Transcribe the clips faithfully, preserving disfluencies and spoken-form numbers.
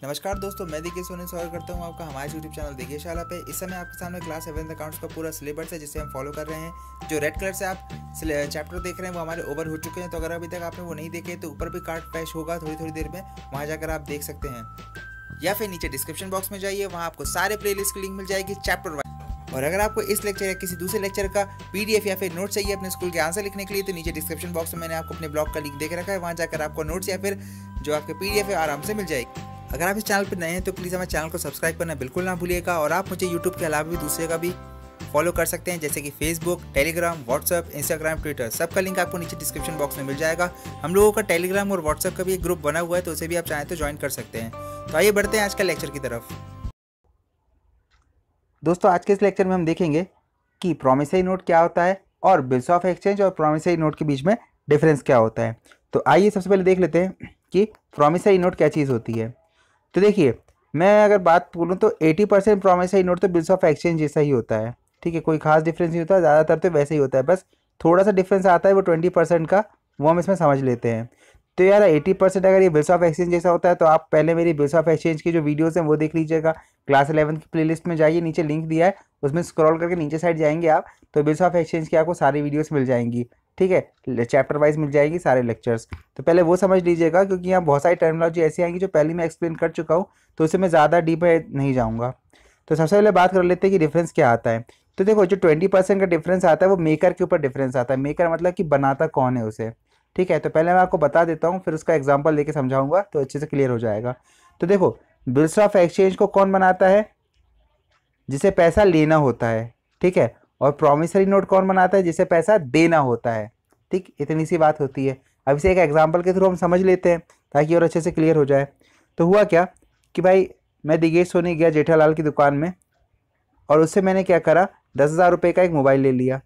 नमस्कार दोस्तों, मैं देखिए सोने स्वागत करता हूं आपका हमारे यूट्यूब चैनल देखिए शाला पे। इस समय आपके सामने क्लास सेवन अकाउंट्स का पूरा सिलेबस है जिसे हम फॉलो कर रहे हैं। जो रेड कलर से आप चैप्टर देख रहे हैं वो हमारे ओवर हो चुके हैं, तो अगर अभी तक आपने वो नहीं देखे तो ऊपर भी कार्ड फ्लैश होगा थोड़ी थोड़ी देर में, वहाँ जाकर आप देख सकते हैं, या फिर नीचे डिस्क्रिप्शन बॉक्स में जाइए, वहाँ आपको सारे प्ले लिस्ट की लिंक मिल जाएगी चैप्टर वाइज। और अगर आपको इस लेक्चर या किसी दूसरे लेक्चर का पीडीएफ या फिर नोट चाहिए अपने स्कूल के आंसर लिखने के लिए, तो नीचे डिस्क्रिप्शन बॉक्स में मैंने आपको अपने ब्लॉग का लिंक दे के रखा है, वहाँ जाकर आपको नोट्स या फिर जो आपके पीडीएफ है आराम से मिल जाएगी। अगर आप इस चैनल पर नए हैं तो प्लीज़ हमारे चैनल को सब्सक्राइब करना बिल्कुल ना भूलिएगा। और आप मुझे यूट्यूब के अलावा भी दूसरे का भी फॉलो कर सकते हैं, जैसे कि Facebook, Telegram, WhatsApp, Instagram, Twitter, सबका लिंक आपको नीचे डिस्क्रिप्शन बॉक्स में मिल जाएगा। हम लोगों का टेलीग्राम और व्हाट्सएप का भी एक ग्रुप बना हुआ है, तो उसे भी आप चाहें तो ज्वाइन कर सकते हैं। तो आइए बढ़ते हैं आज का लेक्चर की तरफ। दोस्तों, आज के इस लेक्चर में हम देखेंगे कि प्रॉमिसरी नोट क्या होता है और बिल्स ऑफ एक्सचेंज और प्रॉमिसरी नोट के बीच में डिफरेंस क्या होता है। तो आइए सबसे पहले देख लेते हैं कि प्रॉमिसरी नोट क्या चीज़ होती है। तो देखिए, मैं अगर बात बोलूँ तो अस्सी परसेंट प्रॉमिसरी नोट तो बिल्स ऑफ एक्सचेंज जैसा ही होता है, ठीक है। कोई खास डिफरेंस नहीं होता, ज़्यादातर तो वैसे ही होता है, बस थोड़ा सा डिफरेंस आता है वो ट्वेंटी परसेंट का, वो हम इसमें समझ लेते हैं। तो यार अस्सी परसेंट अगर ये बिल्स ऑफ एक्सचेंज जैसा होता है तो आप पहले मेरी बिल्स ऑफ एक्सचेंज की जो वीडियोस हैं वो देख लीजिएगा। क्लास इलेवन की प्लेलिस्ट में जाइए, नीचे लिंक दिया है, उसमें स्क्रॉल करके नीचे साइड जाएंगे आप, तो बिल्स ऑफ एक्सचेंज की आपको सारी वीडियोस मिल जाएंगी, ठीक है। चैप्टर वाइज मिल जाएगी सारे लेक्चर्स। तो पहले वो समझ लीजिएगा, क्योंकि यहाँ बहुत सारी टर्मिनोलॉजी ऐसी आएंगी जो पहले मैं एक्सप्लेन कर चुका हूँ, तो उससे मैं ज़्यादा डीप में नहीं जाऊँगा। तो सबसे पहले बात कर लेते हैं कि डिफरेंस क्या आता है। तो देखो, जो ट्वेंटी परसेंट का डिफरेंस आता है वो मेकर के ऊपर डिफरेंस आता है। मेकर मतलब कि बनाता कौन है उसे, ठीक है। तो पहले मैं आपको बता देता हूँ, फिर उसका एग्जाम्पल लेके समझाऊंगा तो अच्छे से क्लियर हो जाएगा। तो देखो, बिल्स ऑफ एक्सचेंज को कौन बनाता है? जिसे पैसा लेना होता है, ठीक है। और प्रॉमिसरी नोट कौन बनाता है? जिसे पैसा देना होता है, ठीक। इतनी सी बात होती है। अब इसे एक एग्जाम्पल के थ्रू हम समझ लेते हैं ताकि और अच्छे से क्लियर हो जाए। तो हुआ क्या कि भाई, मैं दिगेश सोनी गया जेठालाल की दुकान में, और उससे मैंने क्या करा, दस हज़ार रुपये का एक मोबाइल ले लिया।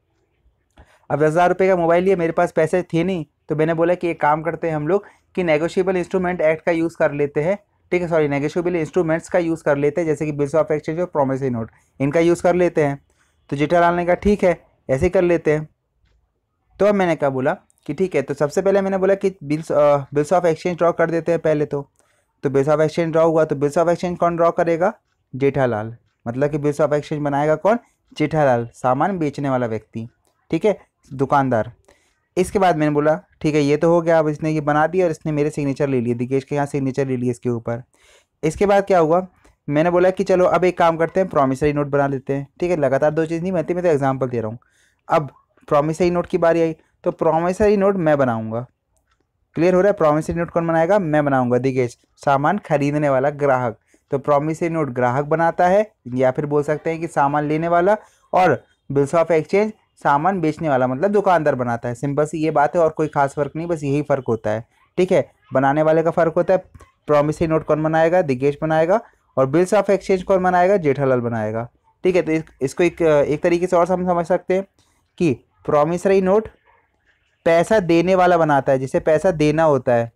अब दस हज़ार रुपये का मोबाइल लिया, मेरे पास पैसे थे नहीं, तो मैंने बोला कि एक काम करते हैं हम लोग कि नेगोशिएबल इंस्ट्रूमेंट एक्ट का यूज़ कर लेते हैं, ठीक है। सॉरी, नेगोशिएबल इंस्ट्रूमेंट्स का यूज़ कर लेते हैं, जैसे कि बिल्स ऑफ एक्सचेंज और प्रॉमिसरी नोट, इनका यूज़ कर लेते हैं। तो जेठालाल ने कहा ठीक है, ऐसे ही कर लेते हैं। तो अब मैंने क्या बोला कि ठीक है, तो सबसे पहले मैंने बोला कि bills bills of exchange draw कर देते हैं पहले। तो तो बिल्स ऑफ एक्सचेंज ड्रॉ हुआ, तो बिल्स ऑफ एक्सचेंज कौन ड्रॉ करेगा? जेठालाल। मतलब कि बिल्स ऑफ एक्सचेंज बनाएगा कौन? जेठालाल, सामान बेचने वाला व्यक्ति, ठीक है, दुकानदार। इसके बाद मैंने बोला ठीक है, ये तो हो गया। अब इसने ये बना दिया और इसने मेरे सिग्नेचर ले लिए, दिगेश के यहाँ सिग्नेचर ले लिए इसके ऊपर। इसके बाद क्या हुआ, मैंने बोला कि चलो अब एक काम करते हैं, प्रॉमिसरी नोट बना लेते हैं, ठीक है। लगातार दो चीज़ नहीं बनती, मैं तो एग्जाम्पल दे रहा हूँ। अब प्रॉमिसरी नोट की बारी आई, तो प्रॉमिसरी नोट मैं बनाऊंगा। क्लियर हो रहा है? प्रॉमिसरी नोट कौन बनाएगा? मैं बनाऊंगा, दिगेश, सामान खरीदने वाला ग्राहक। तो प्रॉमिसरी नोट ग्राहक बनाता है, या फिर बोल सकते हैं कि सामान लेने वाला, और बिल्स ऑफ एक्सचेंज सामान बेचने वाला, मतलब दुकानदार बनाता है। सिंपल सी ये बात है, और कोई खास फर्क नहीं, बस यही फर्क होता है, ठीक है। बनाने वाले का फर्क होता है। प्रॉमिसरी नोट कौन बनाएगा? दिगेश बनाएगा। और बिल्स ऑफ एक्सचेंज कौन बनाएगा? जेठालाल बनाएगा, ठीक है। तो इस, इसको एक एक तरीके से और हम समझ सकते हैं कि प्रॉमिसरी नोट पैसा देने वाला बनाता है, जिसे पैसा देना होता है।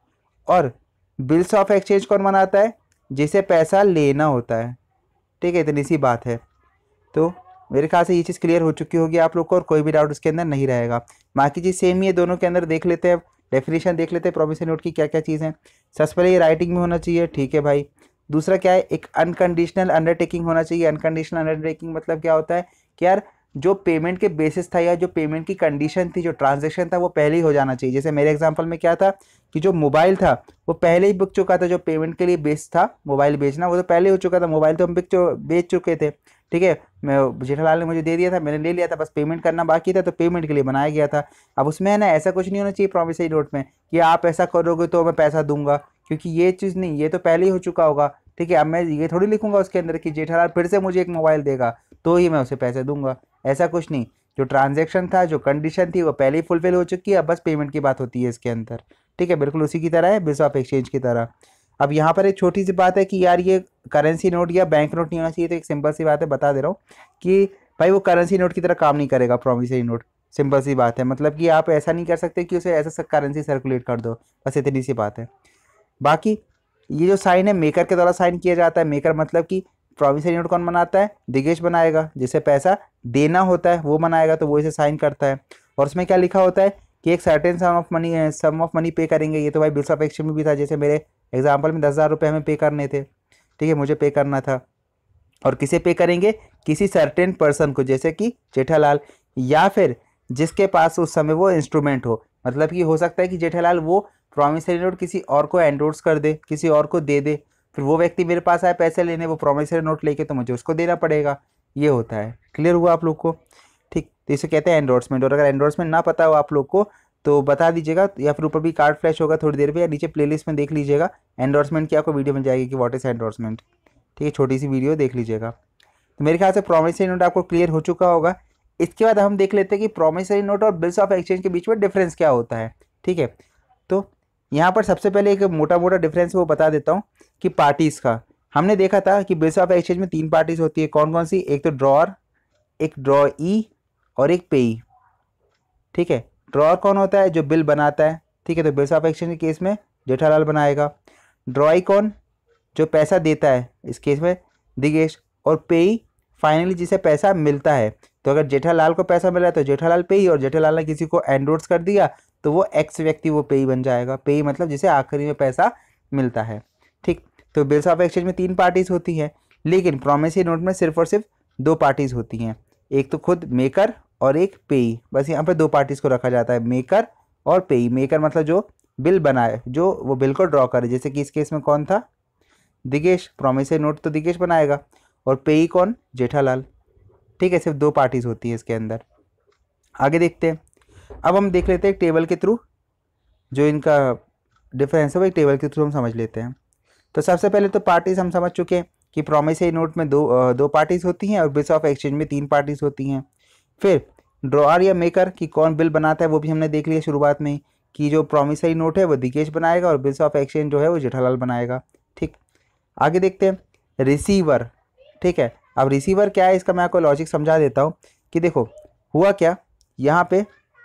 और बिल्स ऑफ एक्सचेंज कौन बनाता है? जिसे पैसा लेना होता है, ठीक है। इतनी सी बात है। तो मेरे ख्याल से ये चीज़ क्लियर हो चुकी होगी आप लोग को, और कोई भी डाउट उसके अंदर नहीं रहेगा। बाकी चीज़ सेम ही है दोनों के अंदर। देख लेते हैं डेफिनेशन, देख लेते हैं प्रॉमिसरी नोट की क्या क्या चीज़ है। सबसे पहले ये राइटिंग में होना चाहिए, ठीक है भाई। दूसरा क्या है, एक अनकंडीशनल अंडरटेकिंग होना चाहिए। अनकंडीशनल अंडरटेकिंग मतलब क्या होता है कि यार जो पेमेंट के बेसिस था या जो पेमेंट की कंडीशन थी, जो ट्रांजैक्शन था, वो पहले ही हो जाना चाहिए। जैसे मेरे एग्जांपल में क्या था कि जो मोबाइल था वो पहले ही बिक चुका था। जो पेमेंट के लिए बेस था मोबाइल बेचना, वो तो पहले हो चुका था। मोबाइल तो हम बिक बेच चुके थे, ठीक है। मैं जेठालाल ने मुझे दे दिया था, मैंने ले लिया था, बस पेमेंट करना बाकी था, तो पेमेंट के लिए बनाया गया था। अब उसमें है ना, ऐसा कुछ नहीं होना चाहिए प्रॉमिसरी नोट में कि आप ऐसा करोगे तो मैं पैसा दूंगा, क्योंकि ये चीज़ नहीं, ये तो पहले ही हो चुका होगा, ठीक है। अब मैं ये थोड़ी लिखूंगा उसके अंदर कि जेठालाल फिर से मुझे एक मोबाइल देगा तो ही मैं उसे पैसे दूंगा, ऐसा कुछ नहीं। जो ट्रांजैक्शन था, जो कंडीशन थी, वो पहले ही फुलफिल हो चुकी है, अब बस पेमेंट की बात होती है इसके अंदर, ठीक है। बिल्कुल उसी की तरह है, बिल्स ऑफ एक्सचेंज की तरह। अब यहाँ पर एक छोटी सी बात है कि यार ये करेंसी नोट या बैंक नोट नहीं होना चाहिए, तो एक सिंपल सी बात है, बता दे रहा हूँ कि भाई वो करेंसी नोट की तरह काम नहीं करेगा प्रॉमिसरी नोट। सिंपल सी बात है, मतलब कि आप ऐसा नहीं कर सकते कि उसे ऐसा करेंसी सर्कुलेट कर दो, बस इतनी सी बात है। बाकी ये जो साइन है मेकर के द्वारा साइन किया जाता है। मेकर मतलब कि प्रॉमिसरी नोट कौन बनाता है? दिगेश बनाएगा। जिसे पैसा देना होता है वो बनाएगा, तो वो इसे साइन करता है। और उसमें क्या लिखा होता है कि एक certain sum of money sum of money pay करेंगे। ये तो भाई बिल्स ऑफ एक्सचेंज में भी था, जैसे मेरे एग्जाम्पल में दस हज़ार रुपये हमें पे करने थे, ठीक है, मुझे पे करना था। और किसे पे करेंगे? किसी सर्टेन पर्सन को, जैसे कि जेठालाल, या फिर जिसके पास उस समय वो इंस्ट्रूमेंट हो। मतलब कि हो सकता है कि जेठालाल वो प्रॉमिसरी नोट किसी और को एंडोर्स कर दे, किसी और को दे दे, फिर वो व्यक्ति मेरे पास आए पैसे लेने, वो प्रॉमिसरी नोट लेके, तो मुझे उसको देना पड़ेगा। ये होता है। क्लियर हुआ आप लोग को? ठीक, तो इसे कहते हैं एंडोर्समेंट। और अगर एंडोर्समेंट ना पता हो आप लोग को तो बता दीजिएगा, या फिर ऊपर भी कार्ड फ्लैश होगा थोड़ी देर में, या नीचे प्लेलिस्ट में देख लीजिएगा एंडोर्समेंट की, आपको वीडियो मिल जाएगी कि व्हाट इज एंडोर्समेंट। ठीक है, छोटी सी वीडियो देख लीजिएगा। तो मेरे ख्याल से प्रॉमिसरी नोट आपको क्लियर हो चुका होगा। इसके बाद हम देख लेते हैं कि प्रॉमिसरी नोट और बिल्स ऑफ एक्सचेंज के बीच में डिफरेंस क्या होता है। ठीक है, तो यहाँ पर सबसे पहले एक मोटा मोटा डिफरेंस वो बता देता हूँ कि पार्टीज़ का। हमने देखा था कि बिल्स ऑफ एक्सचेंज में तीन पार्टीज होती है। कौन कौन सी? एक तो ड्रॉअर, एक ड्रॉई और एक पेई। ठीक है, ड्रॉअर कौन होता है? जो बिल बनाता है। ठीक है, तो बिल्स ऑफ एक्सचेंज के केस में जेठालाल बनाएगा। ड्रॉई कौन? जो पैसा देता है, इस केस में दिगेश। और पेई फाइनली जिसे पैसा मिलता है। तो अगर जेठालाल को पैसा मिला तो जेठालाल पेई, और जेठालाल ने किसी को एंडोर्स कर दिया तो वो एक्स व्यक्ति वो पेई बन जाएगा। पेई मतलब जिसे आखिरी में पैसा मिलता है। ठीक, तो बिल्स ऑफ एक्सचेंज में तीन पार्टीज होती हैं, लेकिन प्रॉमिसरी नोट में सिर्फ और सिर्फ दो पार्टीज होती हैं। एक तो खुद मेकर और एक पेई। बस यहाँ पर दो पार्टीज को रखा जाता है, मेकर और पेई। मेकर मतलब जो बिल बनाए, जो वो बिल को ड्रॉ करे। जैसे कि इस केस में कौन था? दिगेश। प्रॉमिसरी नोट तो दिगेश बनाएगा। और पेई कौन? जेठालाल। ठीक है, सिर्फ दो पार्टीज होती है इसके अंदर। आगे देखते हैं। अब हम देख लेते हैं एक टेबल के थ्रू जो इनका डिफरेंस है, वो एक टेबल के थ्रू हम समझ लेते हैं। तो सबसे पहले तो पार्टीज हम समझ चुके हैं कि प्रॉमिसरी नोट में दो दो पार्टीज होती हैं और बिल्स ऑफ एक्सचेंज में तीन पार्टीज होती हैं। फिर ड्रॉअर या मेकर की कौन बिल बनाता है वो भी हमने देख लिया शुरुआत में, कि जो प्रॉमिसरी नोट है वो दिगेश बनाएगा और बिल्स ऑफ एक्सचेंज जो है वो जेठालाल बनाएगा। ठीक, आगे देखते हैं रिसीवर। ठीक है, अब रिसीवर क्या है इसका मैं आपको लॉजिक समझा देता हूँ कि देखो हुआ क्या। यहाँ पे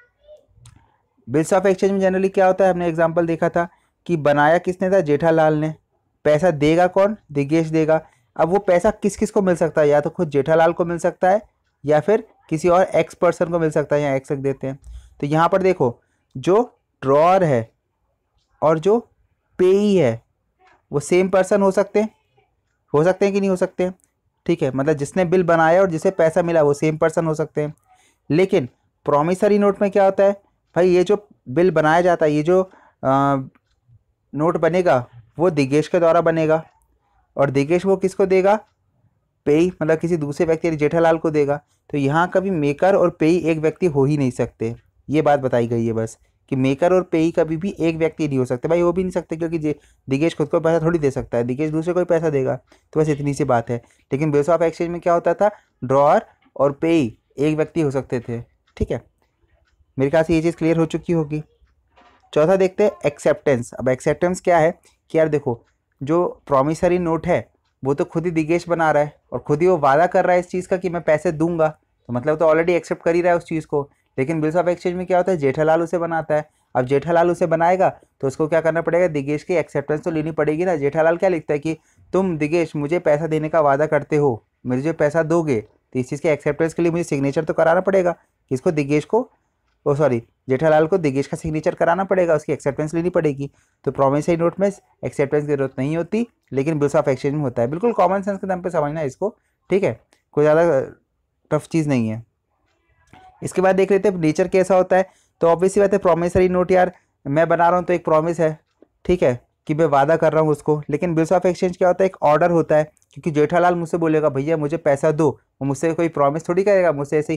बिल्स ऑफ एक्सचेंज में जनरली क्या होता है, हमने एग्जांपल देखा था कि बनाया किसने था? जेठालाल ने। पैसा देगा कौन? दिगेश देगा। अब वो पैसा किस किस को मिल सकता है? या तो खुद जेठालाल को मिल सकता है, या फिर किसी और एक्स पर्सन को मिल सकता है, यहाँ एक्स रख देते हैं। तो यहाँ पर देखो, जो ड्रॉअर है और जो पेई है वो सेम पर्सन हो सकते हैं, हो सकते हैं कि नहीं हो सकते हैं? ठीक है, मतलब जिसने बिल बनाया और जिसे पैसा मिला वो सेम पर्सन हो सकते हैं। लेकिन प्रॉमिसरी नोट में क्या होता है भाई, ये जो बिल बनाया जाता है, ये जो आ, नोट बनेगा वो दिगेश के द्वारा बनेगा, और दिगेश वो किसको देगा? पेई मतलब किसी दूसरे व्यक्ति जेठालाल को देगा। तो यहाँ कभी मेकर और पेई एक व्यक्ति हो ही नहीं सकते। ये बात बताई गई है बस कि मेकर और पेई कभी भी एक व्यक्ति नहीं हो सकते। भाई हो भी नहीं सकते, क्योंकि दिगेश खुद को पैसा थोड़ी दे सकता है, दिगेश दूसरे को ही पैसा देगा। तो बस इतनी सी बात है। लेकिन बिल्स ऑफ एक्सचेंज में क्या होता था? ड्रॉअर और पेई एक व्यक्ति हो सकते थे। ठीक है, मेरे ख्याल से ये चीज़ क्लियर हो चुकी होगी। चौथा देखते हैं एक्सेप्टेंस। अब एक्सेप्टेंस क्या है कि यार देखो, जो प्रॉमिसरी नोट है वो तो खुद ही दिगेश बना रहा है और खुद ही वो वादा कर रहा है इस चीज़ का कि मैं पैसे दूंगा, तो मतलब तो ऑलरेडी एक्सेप्ट कर ही रहा है उस चीज़ को। लेकिन बिल्स ऑफ एक्सचेंज में क्या होता है? जेठालाल उसे बनाता है। अब जेठालाल उसे बनाएगा तो उसको क्या करना पड़ेगा? दिगेश की एक्सेप्टेंस तो लेनी पड़ेगी ना। जेठालाल क्या लिखता है कि तुम दिगेश मुझे पैसा देने का वादा करते हो, मुझे पैसा दोगे, तो इस चीज़ के एक्सेप्टेंस के लिए मुझे सिग्नेचर तो कराना पड़ेगा। किसको? दिगेश को, ओ सॉरी जेठालाल को दिगेश का सिग्नेचर कराना पड़ेगा, उसकी एक्सेप्टेंस लेनी पड़ेगी। तो प्रॉमिसरी नोट में एक्सेप्टेंस की जरूरत नहीं होती, लेकिन बिल्स ऑफ एक्सचेंज में होता है। बिल्कुल कॉमन सेंस के दम पे समझना है इसको। ठीक है, कोई ज़्यादा टफ चीज़ नहीं है। इसके बाद देख लेते हैं नेचर कैसा होता है। तो ऑब्वियसली बात है, प्रॉमिसरी नोट यार मैं बना रहा हूँ तो एक प्रॉमिस है, ठीक है, कि मैं वादा कर रहा हूँ उसको। लेकिन बिल्स ऑफ एक्सचेंज क्या होता है? एक ऑर्डर होता है, क्योंकि जेठालाल मुझसे बोलेगा भैया मुझे पैसा दो, वो मुझसे कोई प्रॉमिस थोड़ी करेगा, मुझसे ऐसे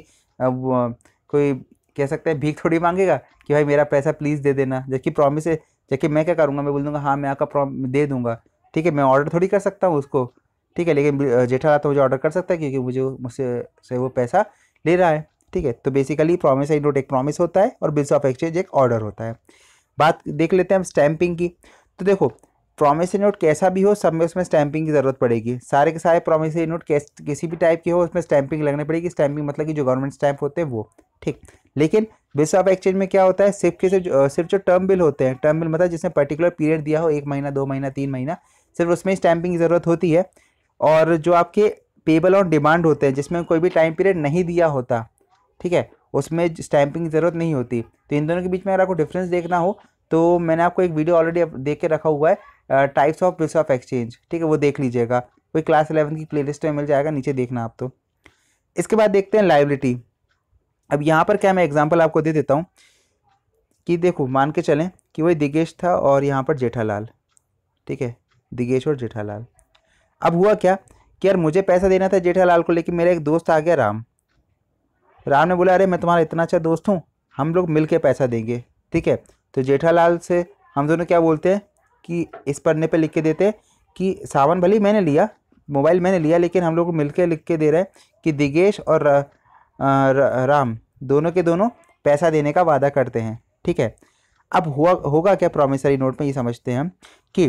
कोई कह सकते हैं भीख थोड़ी मांगेगा कि भाई मेरा पैसा प्लीज़ दे देना। जबकि प्रॉमिस है, जबकि मैं क्या करूँगा? मैं बोल दूँगा हाँ मैं आपका प्रॉमिस दे दूँगा। ठीक है, मैं ऑर्डर थोड़ी कर सकता हूँ उसको। ठीक है, लेकिन जेठालाल तो मुझे ऑर्डर कर सकता है क्योंकि मुझे मुझसे से वो पैसा ले रहा है। ठीक है, तो बेसिकली प्रॉमिसरी नोट एक प्रॉमिस होता है और बिल्स ऑफ एक्सचेंज एक ऑर्डर होता है। बात देख लेते हैं हम स्टैंपिंग की। तो देखो प्रॉमिसरी नोट कैसा भी हो, सब में उसमें स्टैंपिंग की ज़रूरत पड़ेगी। सारे के सारे प्रॉमिसरी नोट किसी भी टाइप के हो उसमें स्टैंपिंग लगनी पड़ेगी। स्टैंपिंग मतलब कि जो गवर्नमेंट स्टैंप होते हैं वो। ठीक, लेकिन बिल्स ऑफ एक्सचेंज में क्या होता है? सिर्फ के सिर्फ सिर्फ जो टर्म बिल होते हैं, टर्म बिल मतलब जिसमें पर्टिकुलर पीरियड दिया हो, एक महीना, दो महीना, तीन महीना, सिर्फ उसमें स्टैंपिंग की ज़रूरत होती है। और जो आपके पेबल ऑन डिमांड होते हैं, जिसमें कोई भी टाइम पीरियड नहीं दिया होता, ठीक है, उसमें स्टैंपिंग की ज़रूरत नहीं होती। तो इन दोनों के बीच में अगर आपको डिफरेंस देखना हो तो मैंने आपको एक वीडियो ऑलरेडी देख के रखा हुआ है, types of bills of exchange, ठीक है, वो देख लीजिएगा, कोई क्लास इलेवन की प्लेलिस्ट में मिल जाएगा, नीचे देखना आप। तो इसके बाद देखते हैं लायबिलिटी। अब यहाँ पर क्या मैं एग्जांपल आपको दे देता हूँ कि देखो मान के चलें कि वही दिगेश था और यहाँ पर जेठालाल, ठीक है, दिगेश और जेठालाल। अब हुआ क्या कि यार मुझे पैसा देना था जेठालाल को, लेकिन मेरा एक दोस्त आ गया राम। राम ने बोला अरे मैं तुम्हारा इतना अच्छा दोस्त हूँ, हम लोग मिल के पैसा देंगे, ठीक है। तो जेठालाल से हम दोनों क्या बोलते हैं कि इस पन्ने पे लिख के देते हैं कि सावन भले ही मैंने लिया, मोबाइल मैंने लिया, लेकिन हम लोग मिल के लिख के दे रहे हैं कि दिगेश और आ, आ, राम दोनों के दोनों पैसा देने का वादा करते हैं, ठीक है। अब हुआ होगा क्या प्रॉमिसरी नोट में, ये समझते हैं हम कि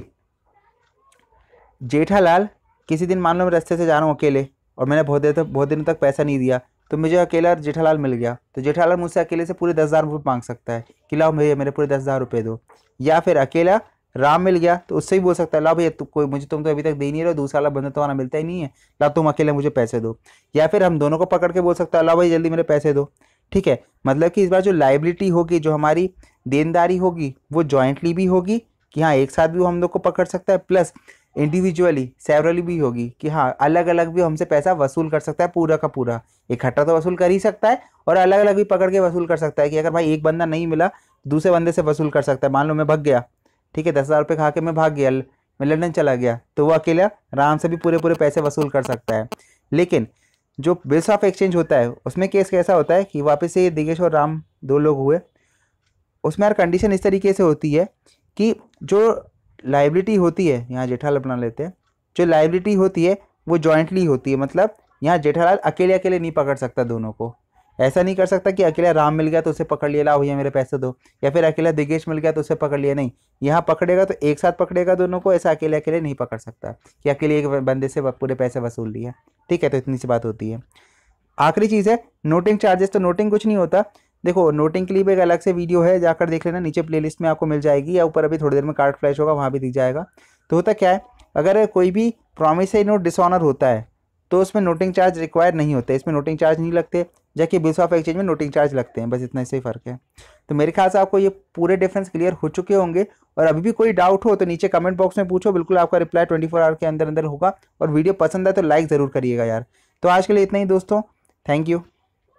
जेठालाल किसी दिन मान लो मैं रास्ते से जा रहा हूँ अकेले और मैंने बहुत देर तक बहुत दिनों तक पैसा नहीं दिया, तो मुझे अकेला जेठालाल मिल गया, तो जेठालाल मुझसे अकेले से पूरे दस हज़ार रुपये मांग सकता है कि लाओ भैया मेरे पूरे दस हज़ार रुपये दो। या फिर अकेला राम मिल गया तो उससे भी बोल सकता है लाओ भैया, तु कोई मुझे तुम तो अभी तक दे ही नहीं रहे हो, दूसरा वाला बंदा तुम्हारा मिलता ही नहीं है, लाओ तुम अकेले मुझे पैसे दो। या फिर हम दोनों को पकड़ के बोल सकता है लाओ भाई जल्दी मेरे पैसे दो, ठीक है। मतलब कि इस बार जो लाइबिलिटी होगी, जो हमारी देनदारी होगी, वो जॉइंटली भी होगी कि हाँ एक साथ भी वो हम लोग को पकड़ सकता है, प्लस इंडिविजुअली सेवरली भी होगी कि हाँ अलग अलग भी हमसे पैसा वसूल कर सकता है, पूरा का पूरा इकट्ठा तो वसूल कर ही सकता है और अलग अलग भी पकड़ के वसूल कर सकता है कि अगर भाई एक बंदा नहीं मिला दूसरे बंदे से वसूल कर सकता है। मान लो मैं भाग गया, ठीक है, दस हज़ार रुपये खा के मैं भाग गया, मैं लंदन चला गया, तो वो अकेला आराम से भी पूरे पूरे पैसे वसूल कर सकता है। लेकिन जो बिल्स ऑफ एक्सचेंज होता है उसमें केस कैसा होता है कि वापस से दिगेश और राम दो लोग हुए, उसमें यार कंडीशन इस तरीके से होती है कि जो लाइबिलिटी होती है, यहाँ जेठालाल बना लेते हैं, जो लाइबिलिटी होती है वो जॉइंटली होती है। मतलब यहाँ जेठालाल अकेले अकेले नहीं पकड़ सकता दोनों को, ऐसा नहीं कर सकता कि अकेला राम मिल गया तो उसे पकड़ लिया लाओ भैया मेरे पैसे दो, या फिर अकेला दिगेश मिल गया तो उसे पकड़ लिया, नहीं, यहाँ पकड़ेगा तो एक साथ पकड़ेगा दोनों को, ऐसा अकेले अकेले नहीं पकड़ सकता कि अकेले एक बंदे से पूरे पैसे वसूल लिए, ठीक है। तो इतनी सी बात होती है। आखिरी चीज़ है नोटिंग चार्जेस। तो नोटिंग कुछ नहीं होता, देखो नोटिंग के लिए भी एक अलग से वीडियो है, जाकर देख लेना, नीचे प्लेलिस्ट में आपको मिल जाएगी, या ऊपर अभी थोड़ी देर में कार्ड फ्लैश होगा वहाँ भी दिख जाएगा। तो होता क्या है, अगर कोई भी प्रॉमिसरी नोट डिसऑनर होता है तो उसमें नोटिंग चार्ज रिक्वायर नहीं होते, इसमें नोटिंग चार्ज नहीं लगते, जबकि बिल्स ऑफ एक्सचेंज में नोटिंग चार्ज लगते हैं, बस इतना से ही फ़र्क है। तो मेरे ख्याल से आपको ये पूरे डिफरेंस क्लियर हो चुके होंगे, और अभी भी कोई डाउट हो तो नीचे कमेंट बॉक्स में पूछो, बिल्कुल आपका रिप्लाई ट्वेंटी फोर आवर के अंदर अंदर होगा। और वीडियो पसंद आए तो लाइक ज़रूर करिएगा यार। तो आज के लिए इतना ही दोस्तों, थैंक यू।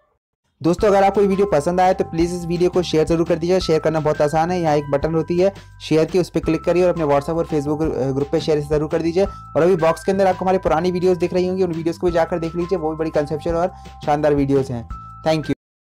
दोस्तों अगर आपको ये वीडियो पसंद आया तो प्लीज़ इस वीडियो को शेयर जरूर कर दीजिए। शेयर करना बहुत आसान है, यहाँ एक बटन होती है शेयर की, उस पर क्लिक करिए और अपने व्हाट्सएप और फेसबुक ग्रुप पे शेयर जरूर कर दीजिए। और अभी बॉक्स के अंदर आपको हमारी पुरानी वीडियोस दिख रही होंगी, उन वीडियोस को भी जाकर देख लीजिए, वो भी बड़ी कंसेप्चुअल और शानदार वीडियोस हैं। Thank you.